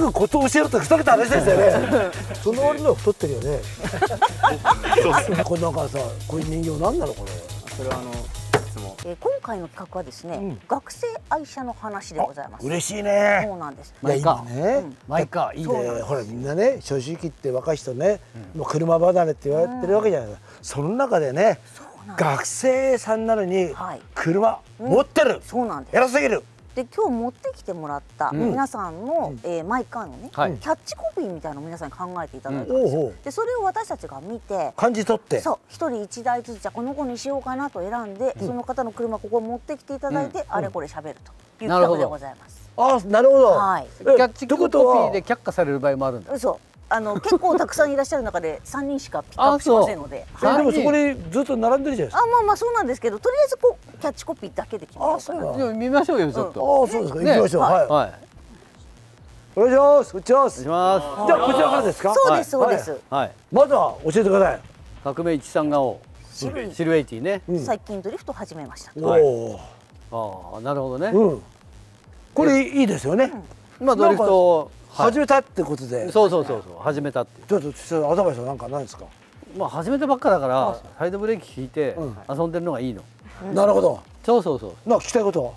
ぐコツを教えるってふざけた話ですよね。その割には太ってるよね。これなんかさ、こういう人形なんなのこれ。 それは今回の企画はですね、学生愛車の話でございます。 嬉しいね。 そうなんです。 今ね、 マイカーいいね。 ほらみんなね、正直言って若い人ね、もう車離れって言われてるわけじゃないですか。その中でね、学生さんなのに車持ってる。そうなんです。偉すぎる。で今日持ってきてもらった皆さんのマイカーのねキャッチコピーみたいなのを皆さんに考えていただいたんですよ。でそれを私たちが見て感じ取って、 そう一人一台ずつじゃこの子にしようかなと選んで、その方の車ここ持ってきていただいて、あれこれ喋るという企画でございます。 あ、なるほど。 はい。 キャッチコピーで却下される場合もあるんだ。 そう。結構たくさんいらっしゃる中で3人しかピックアップしませんので。 でもそこにずっと並んでるじゃないですか。 まあまあそうなんですけど、とりあえずこうキャッチコピーだけで決めようかな。 でも見ましょうよちょっと。 あ、そうですか。行きましょう。はい。お願いします。こっちです。 します。 じゃあこちらからですか。 そうですそうです。 はい。 まずは教えてください。 革命13顔シルエイティね。 最近ドリフト始めました。 おお。ああ、なるほどね。 これいいですよね。 まあドリフト始めたってことで。 そう始めたって。 ちょっとアドバイスはなんかないですか。 まあ始めたばっかだからサイドブレーキ引いて遊んでるのがいいの。 なるほど。 そう。 なんか聞きたいことは。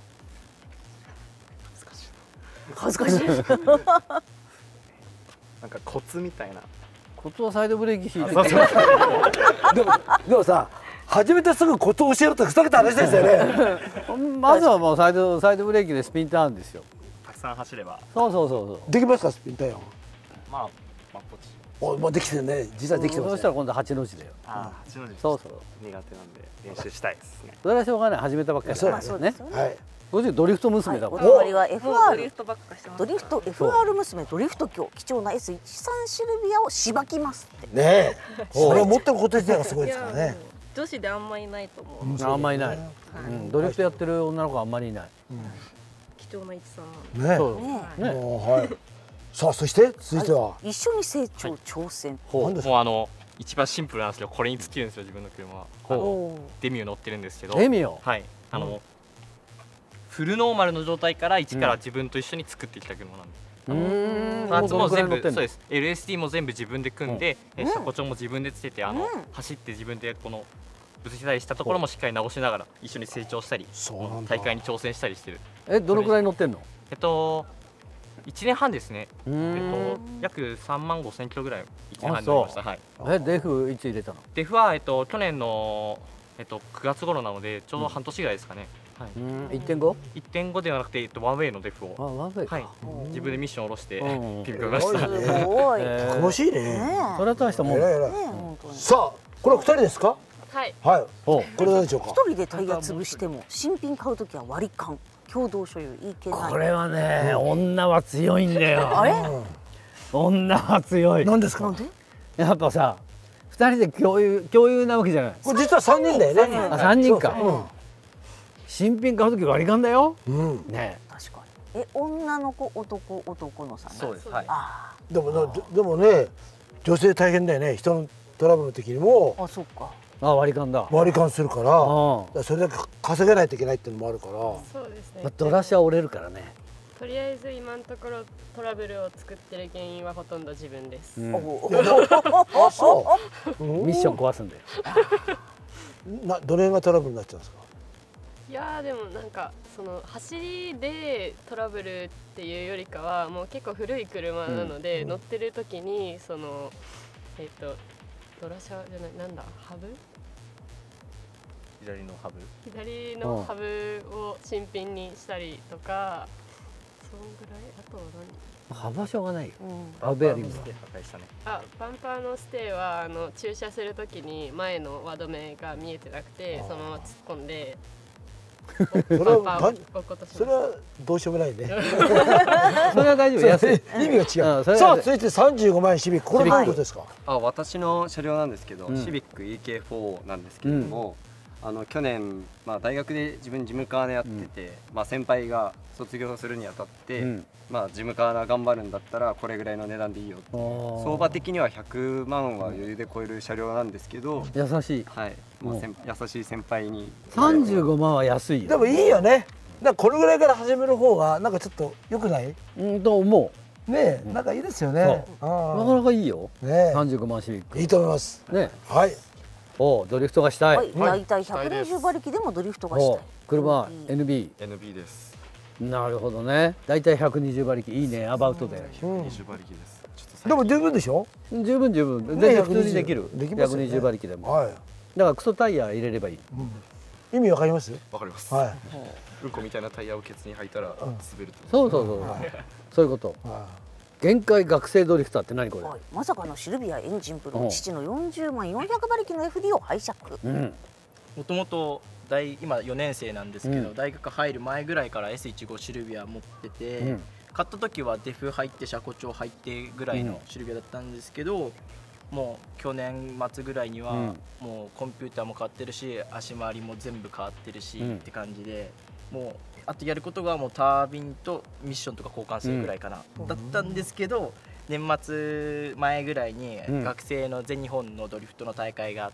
恥ずかしい。 なんかコツみたいな。 コツはサイドブレーキ引いて。 でもさ、始めてすぐコツを教えるってふざけた話ですよね。 まずはもうサイドブレーキでスピンターンですよ。 たくさん走れば。 そう。 できますかスピンターン。 まあこっち。 もうできてるね。実はできてます。 そうしたら今度8の字だよ。 8の字。 そう。 苦手なんで練習したいですね。 それはしょうがない。始めたばっかりだからね。はい。こっちドリフト娘だもん。 お代わりは FR ドリフト FR 娘ドリフト鏡貴重な S13 シルビアをしばきますって。ねえ。それを持ってること自体がすごいですからね。 女子であんまりいないと思う。 あんまりいない。ドリフトやってる女の子はあんまりいない。 貴重な13。 ね。はい。さあそして続いては一緒に成長挑戦。 もう一番シンプルなんですけどこれに尽きるんですよ自分の車は。デミュー乗ってるんですけど。 デミュー。 はい。フルノーマルの状態から一から自分と一緒に作ってきた車なんで。パーツも全部そうです。LSD も全部自分で組んで、車庫帳も自分でつけて走って自分でこのぶつけたりしたところもしっかり直しながら一緒に成長したり大会に挑戦したりしてる。 どのくらい乗ってんの ？1年半ですね。約3万5千キロぐらい1年半乗りました。はい。 デフいつ入れたの？ デフは去年の9月頃なのでちょうど半年ぐらいですかね。はい。1.5 ではなくてワンウェイのデフを。 ワンウェイ。 はい。自分でミッションを下ろしてピンクました。 すごい。 たくましいね。 それは大したもん。 さあこれは2人ですか？ はい。 はい。これ何でしょうか？ 一人でタイヤ潰しても新品買うときは割り勘。共同所有いけない。 これはね、女は強いんだよ。 あれ？ 女は強い。 何ですか？ やっぱさ、2人で共有なわけじゃない。 これ実は3人だよね。 3人か。新品買うとき割り勘だよ。ね。 確かに。女の子男のさん。 そうです。はい。 でもね、女性大変だよね。人のトラブルの時にも。 あ、そうか。 割り勘だ。 割り勘するから、それだけ稼げないといけないっていうのもあるから。 そうですね。 ドラシは折れるからね。 とりあえず今のところトラブルを作ってる原因はほとんど自分です。 あ、そう。 ミッション壊すんだよ。 どれがトラブルになっちゃうんですか？ いやでもなんかその走りでトラブルっていうよりかはもう結構古い車なので、乗ってる時にそのドラシャじゃないなんだハブ？ 左のハブ？ 左のハブを新品にしたりとか、そんぐらい。あとは何？ ハブはしょうがないよ。バンパーのステー破壊したね。 バンパーのステーは駐車するときに前の輪止めが見えてなくてそのまま突っ込んで。 それはどうしようもないね。 それは大丈夫。安い。 意味が違う。さあ続いて35万円シビック、これどういうことですか？ 私の車両なんですけど、シビック EK4 なんですけれども、去年大学で自分事務カーでやってて、先輩が卒業するにあたって、事務カー頑張るんだったらこれぐらいの値段でいいよって。相場的には100万は余裕で超える車両なんですけど、 優しい。 はい。優しい先輩に。 35万は安いよ。 でもいいよね。これぐらいから始める方がなんかちょっと良くない？ と思う。 ね、なんかいいですよね。 なかなかいいよ。 ね、 35万シビック。 いいと思います。ね、はい。 お、ドリフトがしたい。 大体120馬力でもドリフトがしたい。 車 NB。 NB です。 なるほどね。大体120馬力いいね、アバウトで。 120馬力です。 でも十分でしょ？ 十分十分。全然普通にできる。120馬力でも。はい。だからクソタイヤ入れればいい。 意味わかります？ わかります。 はい。 うんこみたいなタイヤをケツに履いたら滑ると。 そうそうそう。そういうこと。限界学生ドリフターって何これ？ まさかのシルビアエンジンプロ、父の40万400馬力の FD を拝借。 もともと今4年生なんですけど、大学入る前ぐらいから S15 シルビア持ってて、買った時はデフ入って車庫帳入ってぐらいのシルビアだったんですけど、もう去年末ぐらいにはもうコンピューターも変わってるし、足回りも全部変わってるしって感じで、もうあとやることがもうタービンとミッションとか交換するぐらいかな、だったんですけど、年末前ぐらいに学生の全日本のドリフトの大会があって、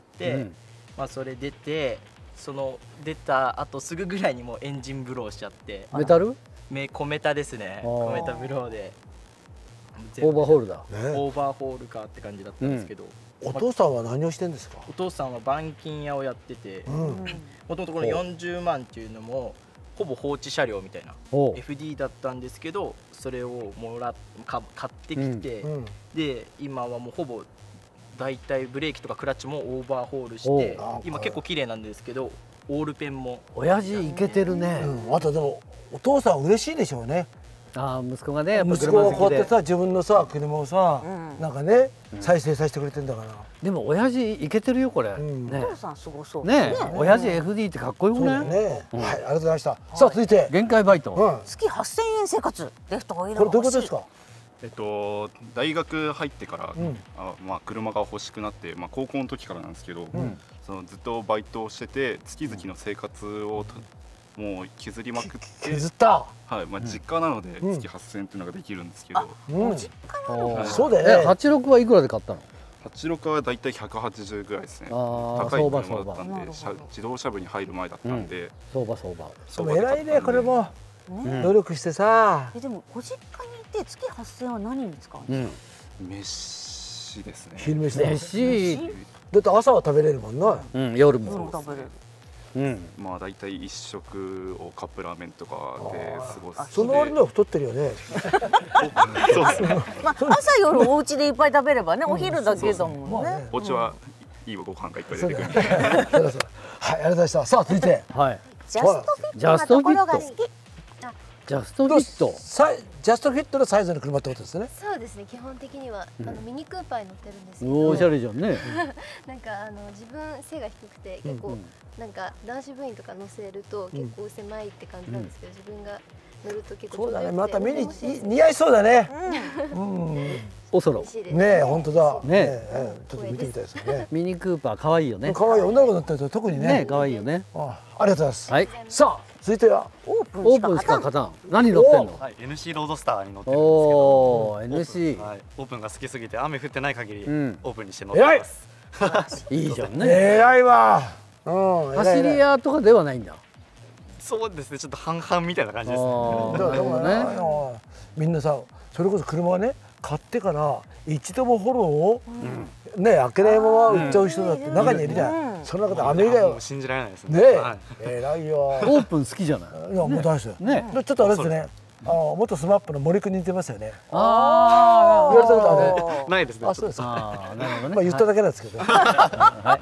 まあそれ出て、その出たあとすぐぐらいにもうエンジンブローしちゃって。 メタル？ コメタですね。コメタブローでオーバーホールだ。 オーバーホールかって感じだったんですけど、 お父さんは何をしてんですか？ お父さんは板金屋をやってて、もともとこの40万っていうのもほぼ放置車両みたいな FD だったんですけど、それを買ってきて、で今はもうほぼだいたいブレーキとかクラッチもオーバーホールして、今結構綺麗なんですけど、オールペンも親父イケてるね。 あとでもお父さん嬉しいでしょうね。 ああ、息子がね、やっぱ息子がこうやってさ、自分のさ車をさ、なんかね再生させてくれてんだから。 でも親父イケてるよこれ。 お父さんすごそう。 ね、親父 FD ってかっこよくない？ はい、ありがとうございました。さあ続いて限界バイト。 月8000円生活。レフトオイルこれどういうことですか？ 大学入ってから、まあ車が欲しくなって、まあ高校の時からなんですけど、そのずっとバイトをしてて月々の生活をもう削りまくって。 削った。 はい、まあ実家なので月8000円っていうのができるんですけど。 実家なの？ そうだよね。 86はいくらで買ったの ？86はだいたい180ぐらいですね。 高い車だったんで、自動車部に入る前だったんで。 相場。 でも偉いねこれも。努力してさ。 でもご実家にいて月8000円は何に使うんですか？ 飯ですね。 昼飯。 だって朝は食べれるもんな。 夜も食べれる。 まあだいたい1食をカップラーメンとかで過ごす。 その割には太ってるよね。 そうですね。 まあ朝夜お家でいっぱい食べればね、お昼だけだもんね。 お家はいいご飯がいっぱい出てくる。 はい、ありがとうございました。さあ続いて。 ジャストフィットなところが好き。 ジャストフィット。 ジャストフィットのサイズの車ってことですね。 そうですね。基本的にはミニクーパーに乗ってるんですけど。おしゃれじゃんね。 なんか自分背が低くて結構なんか男子部員とか乗せると結構狭いって感じなんですけど、自分が乗ると結構そうだね。また目に似合いそうだね。 おそろ。 ね、本当だ。 ね、 ちょっと見てみたいですね。 ミニクーパー可愛いよね。 可愛い女の子乗ってると特にね。 可愛いよね。 ありがとうございます。 はい。 さあ続いてはオープンしか勝たん。何乗ってんの？ はい、NC ロードスターに乗ってるんですけど。 NC。 はい、オープンが好きすぎて雨降ってない限りオープンにして乗ってます。 いいじゃんね。 偉いわ。 走り屋とかではないんだ。 そうですね、ちょっと半々みたいな感じですね。みんなさ、それこそ車はね買ってから一度もフォローをね開けないまま売っちゃう人だって中にいるじゃん。その中でアメリカよ。 信じられないですね。 偉いよ。 オープン好きじゃない。 いやもう大好き。 ね。 ちょっとあれですね。元スマップの森君に似てますよね。 ああ。 言われたことある。 ないですね。 あ、そうですか。 なるほどね。 まあ言っただけなんですけど。 はい。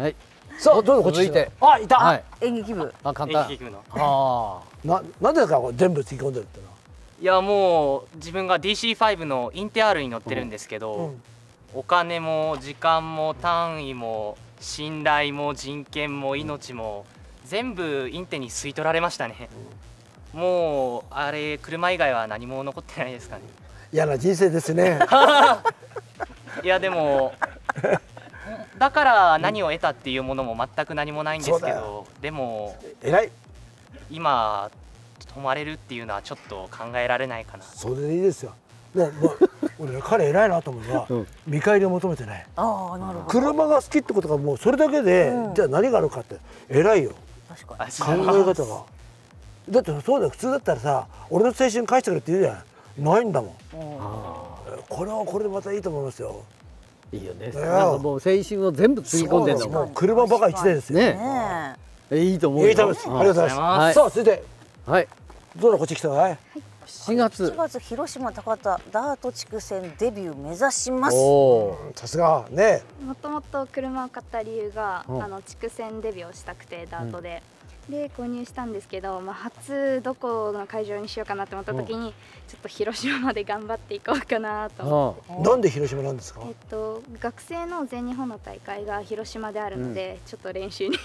さあどうぞ続いて。 あ、いた。 演劇部。 あ、簡単。 演劇部の。 なんでか全部突き込んでるっての。 いやもう自分が DC5 のインテ R に乗ってるんですけど、お金も時間も単位も信頼も人権も命も全部インテに吸い取られましたね。もうあれ車以外は何も残ってないですかね。 嫌な人生ですね。 いやでもだから何を得たっていうものも全く何もないんですけど、でも偉い。 今泊まれるっていうのはちょっと考えられないかな。 それでいいですよ。もう俺彼偉いなと思うのは見返りを求めてない。 ああ、なるほど。 車が好きってことがもうそれだけで、じゃあ何があるかって偉いよ。 確かに。 考え方が。だってそうだよ、普通だったらさ、俺の青春返してくれって言うじゃん。 ないんだもん。これはこれでまたいいと思いますよ。 いいよね。なんかもう青春を全部つぎ込んでんだもん。 車バカ一台ですよね。いいと思う。 いいと思います。ありがとうございます。さあ続いて、はい。どうだこっち来たかい。 7月広島高田ダート地区戦デビュー目指します。 さすがね。 もともと車を買った理由が地区戦デビューをしたくてダートで。で購入したんですけど、初どこの会場にしようかなと思った時にちょっと広島まで頑張っていこうかなと思って。 なんで広島なんですか？ 学生の全日本の大会が広島であるので、ちょっと練習に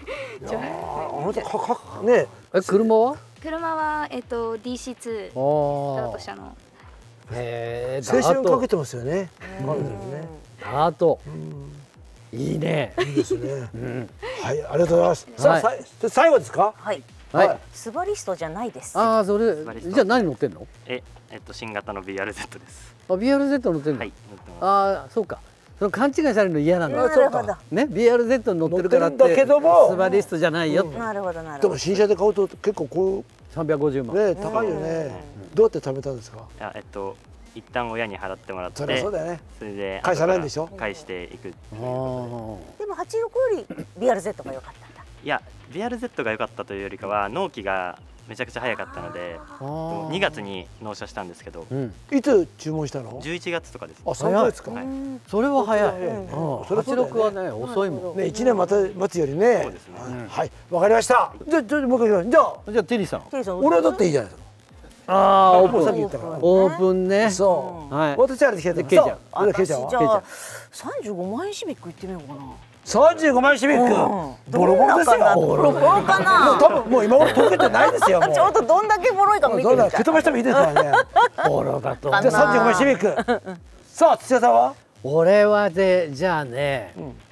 ね。 車は DC2 ダート車の。 青春かけてますよね。 ダートいいね。 いいですね。はい、ありがとうございます。さあ、最後ですか。 はい。スバリストじゃないです。 ああ、それ、じゃあ、何乗ってんの。 新型の BRZ です。 あ、BRZ 乗ってんの。 はい。 ああ、そうか。その勘違いされるの嫌なんだ。 なるほど。 ね、BRZ 乗ってるからって。 だけども。 スバリストじゃないよ。 なるほど、なるほど。 でも、新車で買うと、結構、こう。 350万。 ね、高いよね。どうやって貯めたんですか。 いや、一旦親に払ってもらって、 そうだよね。 それで返さないんでしょ。 返していく。でも86より BRZ が良かったんだ。 いや BRZ が良かったというよりかは納期がめちゃくちゃ早かったので2月に納車したんですけど、 いつ注文したの ？11月とかです。 あ、3ヶ月か。 それは早い。86はね遅いもんね。 1年待つよりね。 そうですね。 はい、わかりました。じゃあもう一回じゃあテリーさん。 俺はだっていいじゃないですか。 ああ、オープン。 さっき言ったから。 オープンね。 そう。私あれで来てた。ケイちゃん。 私じゃあ35万円シビック行ってみようかな。 35万円シビック。ボロボロですよ。 ボロボロかな。 多分もう今頃溶けてないですよ。 ちょっとどんだけボロいか見てみたい。 蹴飛ばしてもいいですからね。 ボロだと。 じゃあ35万円シビック。さあ土屋さんは？ 俺はじゃあね。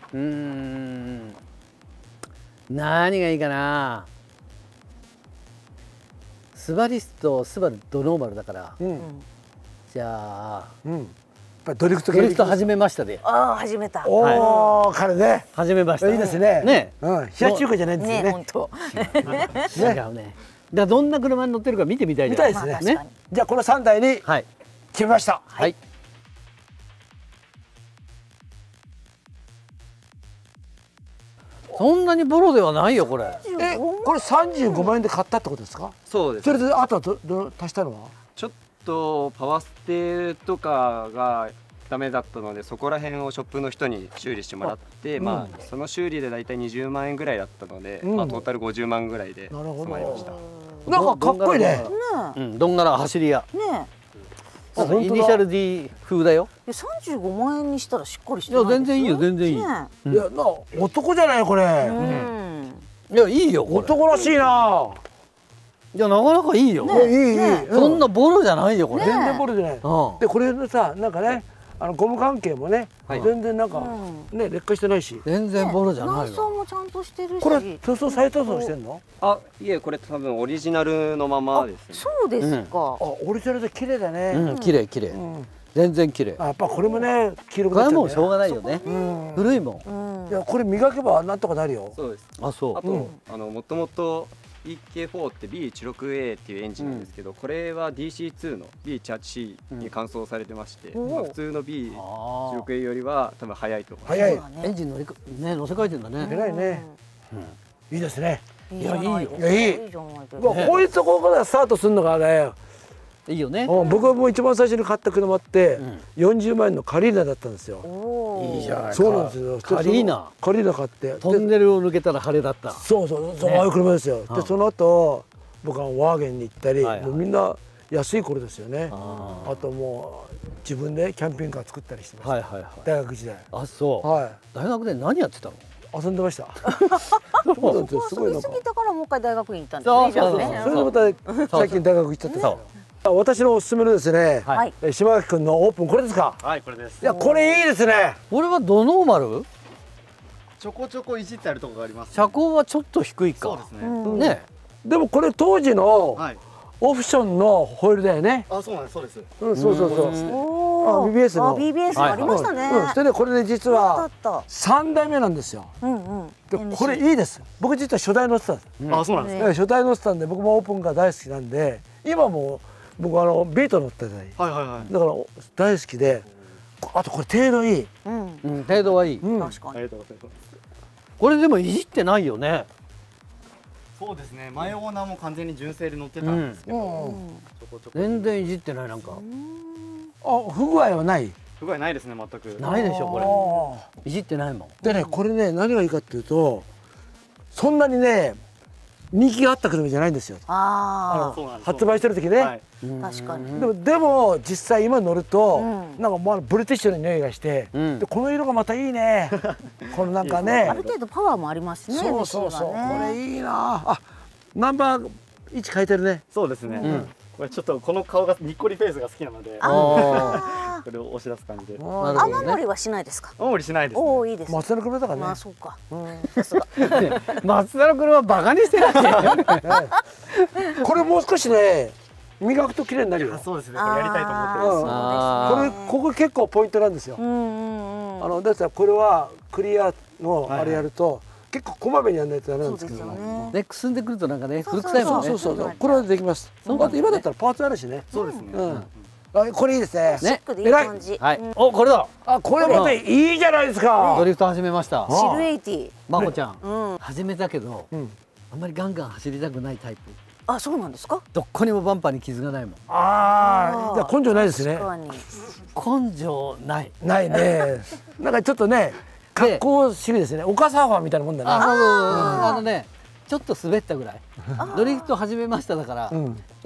何がいいかな。スバリスト、スバルドノーマルだから。じゃあ。 ドリフト始めましたで。 ああ、始めた。 おお、彼ね。 始めました。 いいですね。 ね。 冷やし中華じゃないんですよね。 本当。 違うね。だどんな車に乗ってるか見てみたいじゃないですか。ね。じゃあこの3台に決めました。 はい。そんなにボロではないよこれ。 これ35万円で買ったってことですか？ そうです。 それであとは足したのは？ ちょっとパワーステとかがダメだったので、そこら辺をショップの人に修理してもらって、その修理でだいたい20万円ぐらいだったので、トータル50万ぐらいで収まりました。 なんかかっこいいね。 どんがら走り屋。 ね。 イニシャル D 風だよ。 35万円にしたらしっかりしてる。いや全然いいよ全然いい。いや男じゃないこれ。 いやいいよ。 男らしいな。 いやなかなかいいよ。 いい。 そんなボロじゃないよこれ。 全然ボロじゃない。でこれのさなんかねゴム関係もね全然なんかね劣化してないし。 全然ボロじゃないわ。 内装もちゃんとしてるし。 これ塗装再塗装してんの？ あ、いえこれ多分オリジナルのままですね。 そうですか。 オリジナルで綺麗だね。 綺麗綺麗。全然綺麗。 やっぱこれもね黄色くなっちゃう。これはもうしょうがないよね。古いもん。いやこれ磨けばなんとかなるよ。 そうです。 あそう。 あともともとEK4 って B16A っていうエンジンなんですけど、これは DC2 の B18C に換装されてまして、普通の B16A よりは多分速いと思います。 速い。 エンジン乗せ替えてんだね。 偉いね。いいですね。 いやいいよ。 いやいい。こういうところからスタートするのがね。 いいよね。 僕はもう一番最初に買った車って40万円のカリーナだったんですよ。 いいじゃないか。 そうなんですよ。 カリーナ買ってトンネルを抜けたら晴れだった。 そうああいう車ですよ。でその後僕はワーゲンに行ったり、みんな安い頃ですよね。あともう自分でキャンピングカー作ったりしてました。大学時代。 あそう。大学で何やってたの？ 遊んでました。 すごい過ぎたからもう一回大学に行ったんですね。 それでまた最近大学行っちゃった。私のおすすめのですね、島垣君のオープンこれですか？ はい、これです。 いやこれいいですね。 これはドノーマル？ ちょこちょこいじってあるところがあります。 車高はちょっと低いか。 そうですね。 でもこれ当時のオプションのホイールだよね。 あ、そうなんです。そうです。 そう。BBS の。 BBS ありましたね。 それでこれね実は3代目なんですよ。でこれいいです。僕実は初代乗ってたんです。 あ、そうなんです。 初代乗ってたんで僕もオープンが大好きなんで今も僕ビート乗ってたり、だから大好きで、あとこれ程度いい。 程度はいい。 確かに。ありがとうございます。 これでもいじってないよね。 そうですね。前オーナーも完全に純正で乗ってたんですけど、 全然いじってないなんか。 不具合はない。 不具合ないですね、全く。 ないでしょこれ。いじってないもん。 でね、これね、何がいいかっていうと、そんなにね人気があった車じゃないんですよ。発売してる時ね。 確かに。 でも実際今乗るとなんかもうブリティッシュの匂いがして、でこの色がまたいいね。このなんかね。 ある程度パワーもありますね。 そうそうそう。これいいな。あ、ナンバー1変えてるね。 そうですね。これちょっとこの顔がにっこりフェイスが好きなので、これを押し出す感じで。 雨漏りはしないですか？ 雨漏りしないです。 おお、いいです。 松田の車だからね。 まあそうか。さすが。 松田の車バカにしてない。 これもう少しね磨くと綺麗になるよ。 そうですね。これやりたいと思ってます。ここ結構ポイントなんですよ。だったらこれはクリアのあれやると。結構こまめにやらないとダメなんですけどね、くすんでくるとなんかね古臭いもんね。 そうそうそう、これはできます。今だったらパーツあるしね。 そうですね。 これいいですね。 シックでいい感じ。 はい。お、これだ。 あ、これもねいいじゃないですか。 ドリフト始めました。 シルエイティ。 まこちゃん始めたけどあんまりガンガン走りたくないタイプ。 あ、そうなんですか。 どこにもバンパーに傷がないもん。 ああ、じゃ根性ないですね。 根性ない。 ないね。なんかちょっとね。格好主義ですね。お母サーファーみたいなもんだね。 ちょっと滑ったぐらい。ドリフト始めましただから、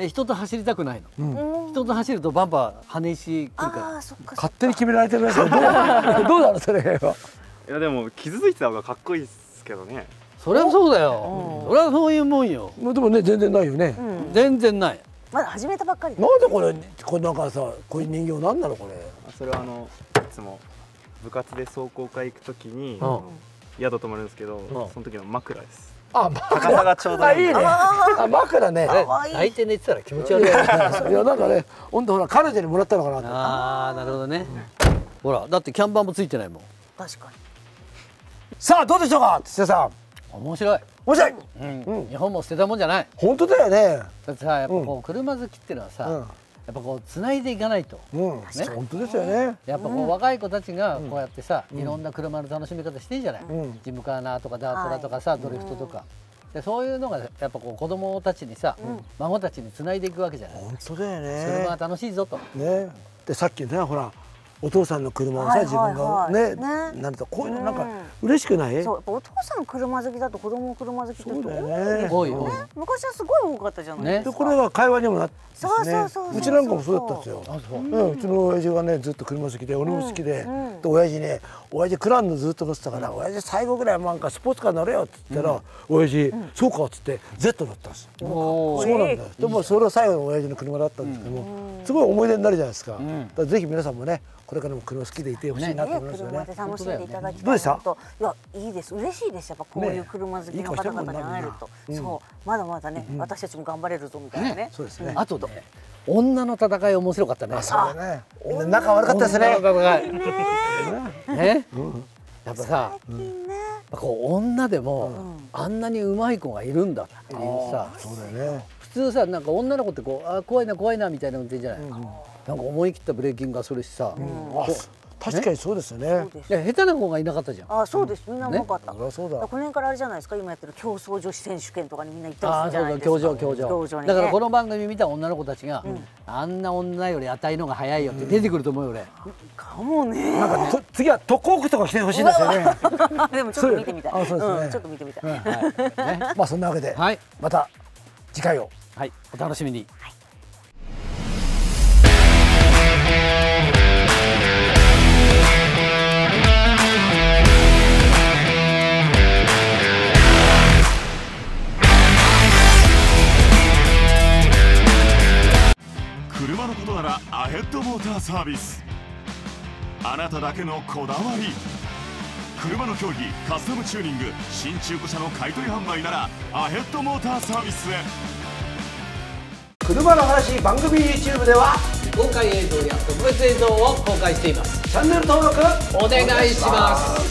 人と走りたくないの。人と走るとバンパー跳ね石くるから。 勝手に決められてるやつ。どうなのそれは。 いやでも傷ついてた方がかっこいいですけどね。 そりゃそうだよ。そりゃそういうもんよ。 でもね全然ないよね。 全然ない。 まだ始めたばっかり。 なんでこれなんかさ、こういう人形なんなのこれ。 それはいつも。部活で壮行会行くときに宿泊まるんですけど、その時の枕です。 あ、 高さがちょうどいい。 いいね。あ、枕ね。 相手寝てたら気持ち悪い。いやなんかね、本当ほら彼女にもらったのかなと。 ああ、なるほどね。ほら、だってキャンバーもついてないもん。 確かに。 さあどうでしょうか、土屋さん。面白い。 面白い。 日本も捨てたもんじゃない。 本当だよね。 だってさ、やっぱこう車好きっていうのはさ。やっぱこう繋いでいかないと、 本当ですよね。 やっぱこう若い子たちがこうやってさ、いろんな車の楽しみ方してんじゃない。ジムカーナーとかダートラとかさ、ドリフトとか。でそういうのがやっぱこう子供たちにさ、孫たちに繋いでいくわけじゃない。 本当だよね。 車が楽しいぞと。 ね。でさっきね、ほら。お父さんの車をさ、自分がねなるとこういうのなんか嬉しくない？ そう、お父さん車好きだと子供車好きって人多いよね。 昔はすごい多かったじゃないですか。 これは会話にもなってそううちなんかもそうだったんですよ。うちの親父がねずっと車好きで俺も好きで、親父ね、親父クラウンのずっと乗ってたから、親父最後ぐらいなんかスポーツカー乗れよって言ったら、親父そうかっつって Z 乗ったんです。そうなんだよ。でもそれは最後の親父の車だったんですけども、すごい思い出になるじゃないですか。だからぜひ皆さんもね。これからも車好きでいてほしいなと思いますよね。 車で楽しんでいただきたい。 どうでした？ いや、いいです。嬉しいです。やっぱこういう車好きの方々に会えると、そうまだまだね、私たちも頑張れるぞみたいなね。 そうですね。 あとね、女の戦い面白かったね。 そうだね。みんな仲悪かったですね。 ね。やっぱさ、こう女でもあんなに上手い子がいるんだっていうさ。 そうだよね。 普通さ、なんか女の子ってこう、あ、怖いな怖いなみたいな運転じゃない。なんか思い切ったブレーキングがするしさ、 確かにそうですよね。 いや下手な子がいなかったじゃん。 あ、そうです。みんな上手かった。 そうだ。 この辺からあれじゃないですか。今やってる競争女子選手権とかにみんな行ったりするじゃないですか。 競争。だからこの番組見た女の子たちが、あんな女より値のが早いよって出てくると思うよ俺。 かもね。 なんか次は特攻区とか来てほしいんですよね。 でもちょっと見てみたい。 あ、そうですね。 ちょっと見てみたい。 まあそんなわけで、また次回をお楽しみに。 車のことならアヘッドモーターサービス。あなただけのこだわり、車の競技カスタムチューニング、新中古車の買取販売ならアヘッドモーターサービスへ。 車の話番組 YouTube では公開映像や特別映像を公開しています。 チャンネル登録お願いします。